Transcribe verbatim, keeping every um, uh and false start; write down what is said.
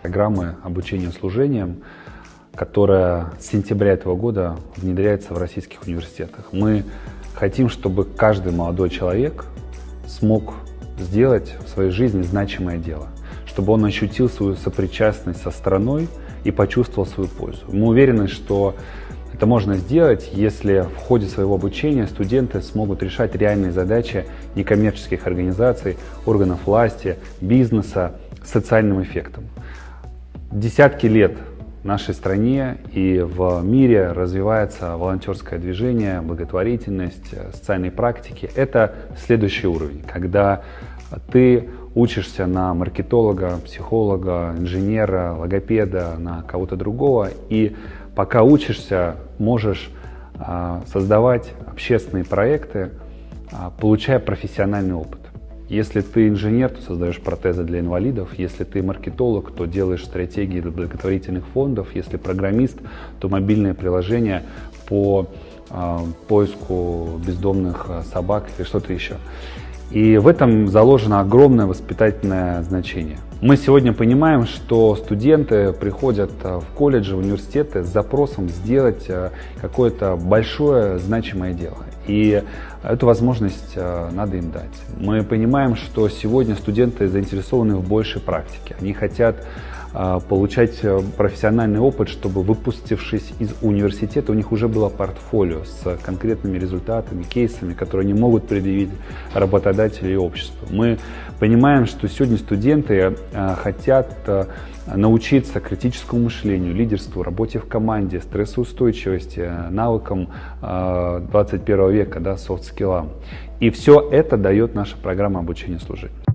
программы обучения служением, которая с сентября этого года внедряется в российских университетах. Мы хотим, чтобы каждый молодой человек смог сделать в своей жизни значимое дело, чтобы он ощутил свою сопричастность со страной и почувствовал свою пользу. Мы уверены, что это можно сделать, если в ходе своего обучения студенты смогут решать реальные задачи некоммерческих организаций, органов власти, бизнеса с социальным эффектом. Десятки лет в нашей стране и в мире развивается волонтерское движение, благотворительность, социальные практики. Это следующий уровень, когда ты учишься на маркетолога, психолога, инженера, логопеда, на кого-то другого, и пока учишься, можешь а, создавать общественные проекты, а, получая профессиональный опыт. Если ты инженер, то создаешь протезы для инвалидов. Если ты маркетолог, то делаешь стратегии для благотворительных фондов. Если программист, то мобильное приложение по э, поиску бездомных собак или что-то еще. И в этом заложено огромное воспитательное значение. Мы сегодня понимаем, что студенты приходят в колледжи, в университеты с запросом сделать какое-то большое значимое дело. И эту возможность надо им дать. Мы понимаем, что сегодня студенты заинтересованы в большей практике. Они хотят получать профессиональный опыт, чтобы, выпустившись из университета, у них уже было портфолио с конкретными результатами, кейсами, которые они могут предъявить работодателю и обществу. Мы понимаем, что сегодня студенты хотят научиться критическому мышлению, лидерству, работе в команде, стрессоустойчивости, навыкам двадцать первого века, да, софт-скиллам. И все это дает наша программа обучения служению.